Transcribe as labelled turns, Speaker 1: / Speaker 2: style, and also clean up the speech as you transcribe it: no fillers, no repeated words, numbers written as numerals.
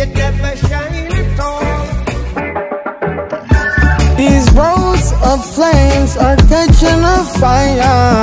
Speaker 1: you never shine at all.
Speaker 2: These roads of flames are catching a fire.